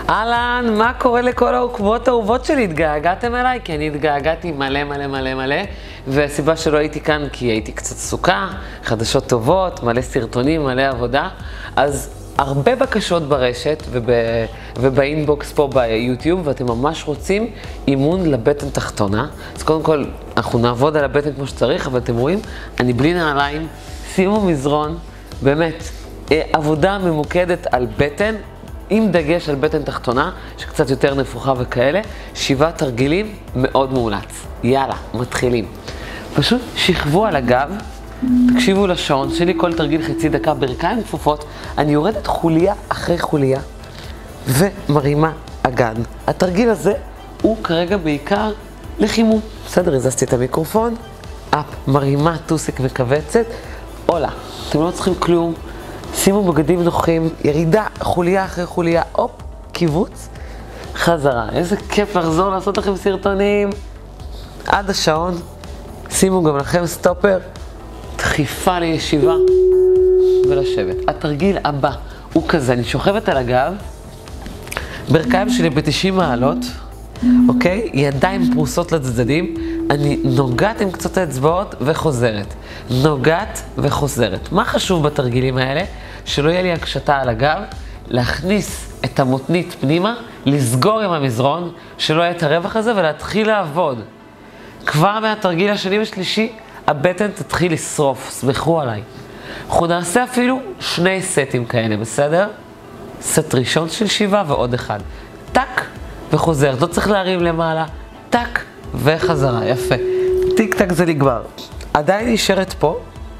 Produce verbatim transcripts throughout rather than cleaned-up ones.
אהלן, מה קורה לכל העוקבות האהובות שלי? התגעגעתם אליי? כי אני התגעגעתי מלא מלא מלא מלא, והסיבה שלא הייתי כאן כי הייתי קצת סוכה, חדשות טובות, מלא סרטונים, מלא עבודה. אז הרבה בקשות ברשת וב... ובאינבוקס פה ביוטיוב, ואתם ממש רוצים אימון לבטן תחתונה. אז קודם כל, אנחנו נעבוד על הבטן כמו שצריך, אבל אתם רואים, אני בלי נעליים, שימו מזרון, באמת, עבודה ממוקדת על בטן, עם דגש על בטן תחתונה, שקצת יותר נפוחה וכאלה, שבעה תרגילים מאוד מאולץ. יאללה, מתחילים. פשוט שכבו על הגב, תקשיבו לשעון שלי, כל תרגיל חצי דקה ברכיים כפופות, אני יורדת חוליה אחרי חוליה, ומרימה אגן. התרגיל הזה הוא כרגע בעיקר לחימום. בסדר, הזזתי את המיקרופון, אפ, מרימה, טוסיק וכווצת, עולה. אתם לא צריכים כלום. שימו בגדים נוחים, ירידה, חוליה אחרי חוליה, הופ, קיבוץ, חזרה. איזה כיף לחזור לעשות לכם סרטונים. עד השעון, שימו גם לכם סטופר, דחיפה לישיבה ולשבת. התרגיל הבא הוא כזה, אני שוכבת על הגב, ברכיים שלי ב-תשעים מעלות, אוקיי? ידיים פרוסות לצדדים, אני נוגעת עם קצות האצבעות וחוזרת. נוגעת וחוזרת. מה חשוב בתרגילים האלה? שלא יהיה לי הקשתה על הגב, להכניס את המותנית פנימה, לסגור עם המזרון, שלא יהיה את הרווח הזה ולהתחיל לעבוד. כבר מהתרגיל השני ושלישי, הבטן תתחיל לשרוף, סמכו עליי. אנחנו נעשה אפילו שני סטים כאלה, בסדר? סט ראשון של שבעה ועוד אחד. טק וחוזר, לא צריך להרים למעלה, טק וחזרה, יפה. טיק טק זה נגמר. עדיין נשארת פה,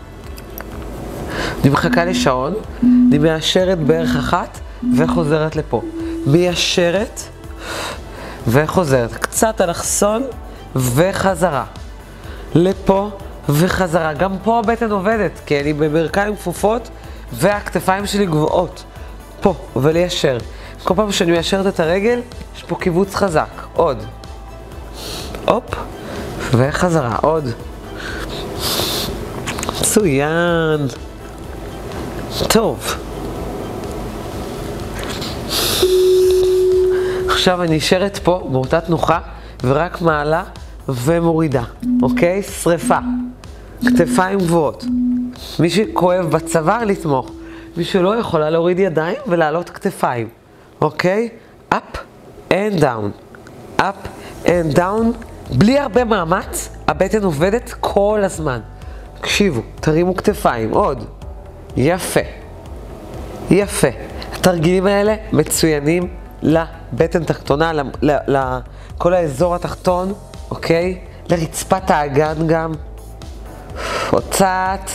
אני מחכה לשעון, אני מיישרת בערך אחת וחוזרת לפה. מיישרת וחוזרת, קצת אלכסון וחזרה. לפה וחזרה, גם פה הבטן עובדת, כי אני בברכיים כפופות והכתפיים שלי גבוהות. פה, וליישר. כל פעם שאני מיישרת את הרגל, יש פה קיבוץ חזק. עוד. הופ, וחזרה, עוד. מצוין. טוב. עכשיו אני נשארת פה באותה תנוחה, ורק מעלה ומורידה. אוקיי? שריפה. כתפיים גבוהות. מי שכואב בצוואר לתמוך. מי שלא יכולה להוריד ידיים ולעלות כתפיים. אוקיי? up and down. up and down. בלי הרבה מאמץ, הבטן עובדת כל הזמן. תקשיבו, תרימו כתפיים. עוד. יפה. יפה. התרגילים האלה מצוינים לבטן תחתונה, לכל האזור התחתון, אוקיי? לרצפת האגן גם. עוד קצת.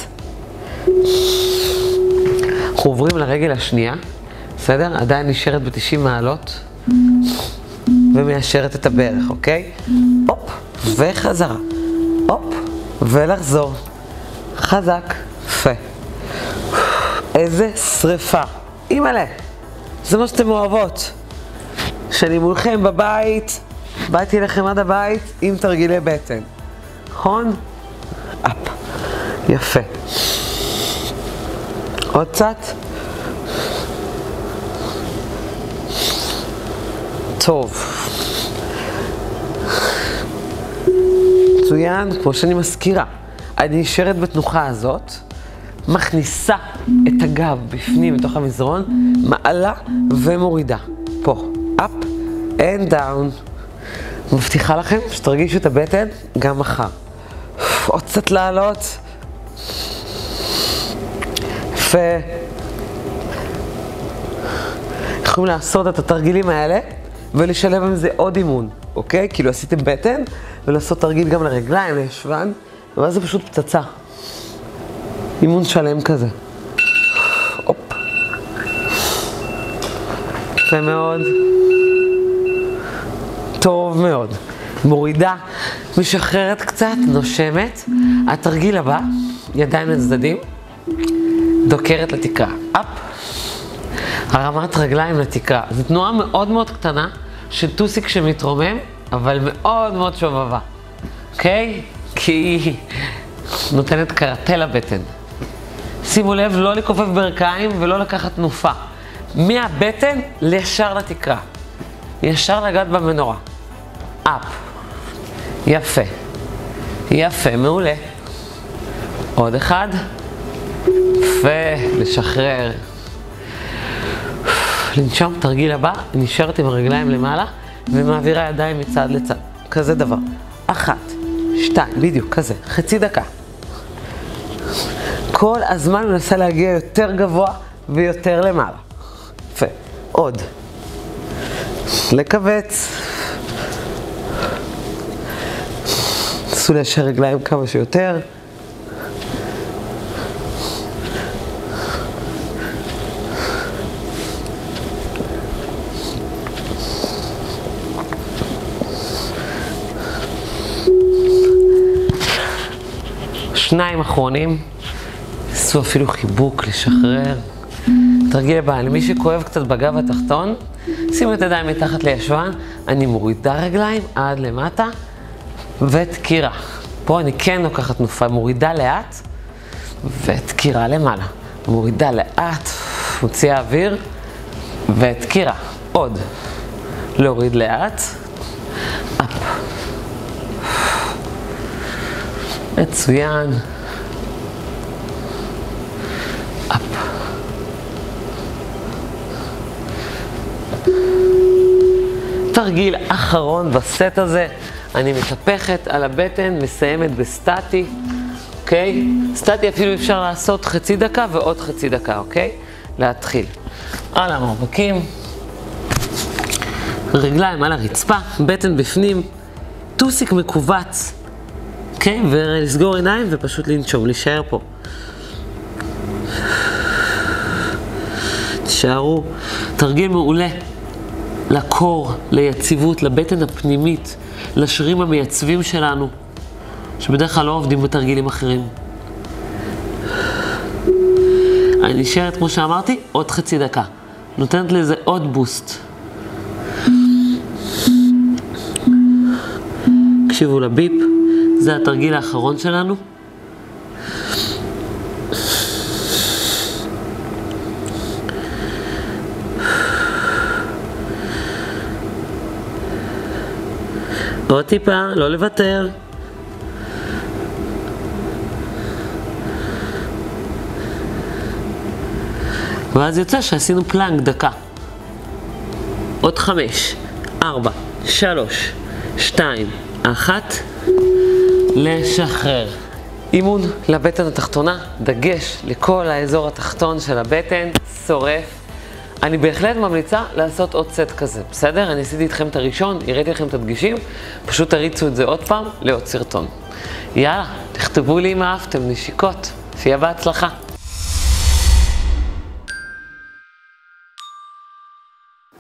אנחנו עוברים לרגל השנייה, בסדר? עדיין נשארת ב-תשעים מעלות ומיישרת את הברך, אוקיי? הופ, וחזרה. הופ, ולחזור. חזק, יפה. איזה שריפה. אימא'לה, זה מה שאתם אוהבות. שאני מולכם בבית, באתי לכם עד הבית עם תרגילי בטן. נכון? אפ, יפה. עוד קצת. טוב. מצוין, כמו שאני מזכירה. אני נשארת בתנוחה הזאת, מכניסה את הגב בפנים בתוך המזרון, מעלה ומורידה. פה. up and down. מבטיחה לכם שתרגישו את הבטן גם מחר. עוד קצת לעלות. יפה. יכולים לעשות את התרגילים האלה ולשלב עם זה עוד אימון, אוקיי? כאילו עשיתם בטן ולעשות תרגיל גם לרגליים, לישבן, ואז זה פשוט פצצה. אימון שלם כזה. הופ. יפה מאוד. טוב מאוד. מורידה, משחררת קצת, נושמת. התרגיל הבא, ידיים לצדדים, דוקרת לתקרה. אפ. הרמת רגליים לתקרה. זו תנועה מאוד מאוד קטנה של טוסיק שמתרומם, אבל מאוד מאוד שובבה. אוקיי? כי היא נותנת קרטל לבטן. שימו לב, לא לכופף ברכיים ולא לקחת תנופה. מהבטן לישר לתקרה. ישר לגעת במנורה. אפ. יפה. יפה, מעולה. עוד אחד. ולשחרר. לנשום, תרגיל הבא, נשארת עם הרגליים למעלה ומעבירה ידיים מצד לצד. כזה דבר. אחת, שתיים, בדיוק, כזה. חצי דקה. כל הזמן מנסה להגיע יותר גבוה ויותר למעלה. יפה. עוד. לקבץ. נסו ליישר רגליים כמה שיותר. שניים אחרונים. עשו אפילו חיבוק, לשחרר. תרגיל הבא, למי שכואב קצת בגב התחתון, שימו את הידיים מתחת לישבן, אני מורידה רגליים עד למטה, ותקירה. פה אני כן לוקחת תנופה, מורידה לאט, ותקירה למעלה. מורידה לאט, מוציאה אוויר, ותקירה. עוד. להוריד לאט, אפ. מצוין. אפ. תרגיל אחרון בסט הזה, אני מתהפכת על הבטן, מסיימת בסטטי, אוקיי? סטטי אפילו אפשר לעשות חצי דקה ועוד חצי דקה, אוקיי? להתחיל. על המרפקים, רגליים על הרצפה, בטן בפנים, טוסיק מקובץ, אוקיי? ולסגור עיניים ופשוט לנשום, להישאר פה. תשארו, תרגיל מעולה. לקור, ליציבות, לבטן הפנימית, לשרירים המייצבים שלנו, שבדרך כלל לא עובדים בתרגילים אחרים. אני נשארת, כמו שאמרתי, עוד חצי דקה. נותנת לזה עוד בוסט. תקשיבו לביפ, זה התרגיל האחרון שלנו. עוד טיפה, לא לוותר. ואז יוצא שעשינו פלנק דקה. עוד חמש, ארבע, שלוש, שתיים, אחת. לשחרר. אימון לבטן התחתונה, דגש לכל האזור התחתון של הבטן, שורף. אני בהחלט ממליצה לעשות עוד סט כזה, בסדר? אני עשיתי איתכם את הראשון, הראיתי לכם את הדגישים, פשוט תריצו את זה עוד פעם לעוד סרטון. יאללה, תכתבו לי אם אהבתם, נשיקות, שיהיה בהצלחה.